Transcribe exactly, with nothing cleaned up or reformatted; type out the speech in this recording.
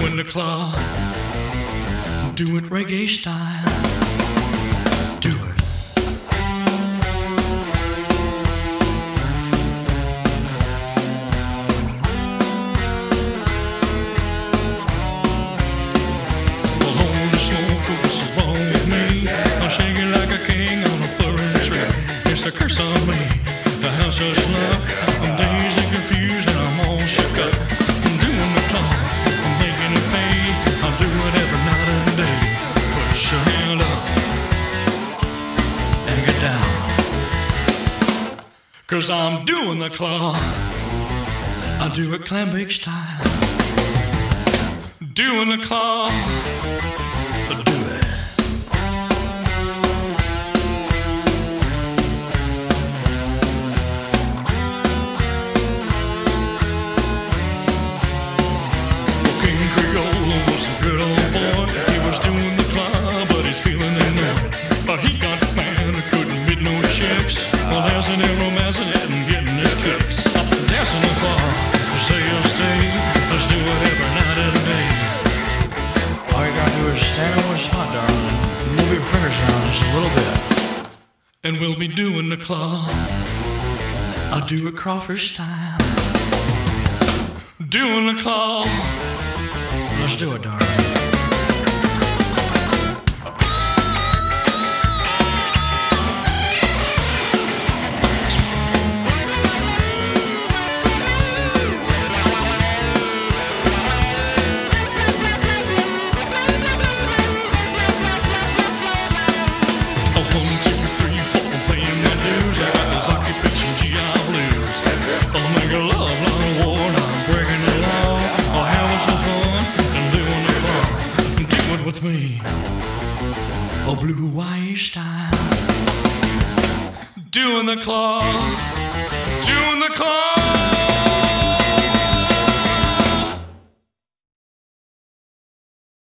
doing the club. Do it reggae style. Do it. Well, holy smoke, what's wrong with me? I'm shaking like a king on a furry tree. It's a curse on me. I have such luck. I'm dazed and confused and I'm all shook up. I'm doing the club. I'm making it pay. I'll do it every night and day. Put your hand up and get down. Cause I'm doing the club. I do it clam bake style. Doing the club. Do it. Was a good old boy. He was doing the club, but he's feeling ignored. But he got mad, couldn't get no chicks. Well, dancing and romancing and getting his kicks. Up and dancing the club, say you'll stay. Let's do it every night and day. All you gotta do is stand on the spot, darling, and move your fingers around just a little bit. And we'll be doing the club. I'll do it crawfish style. Doing the club. Let's do it, darling. With me, oh blue white style, doing the claw, doing the claw.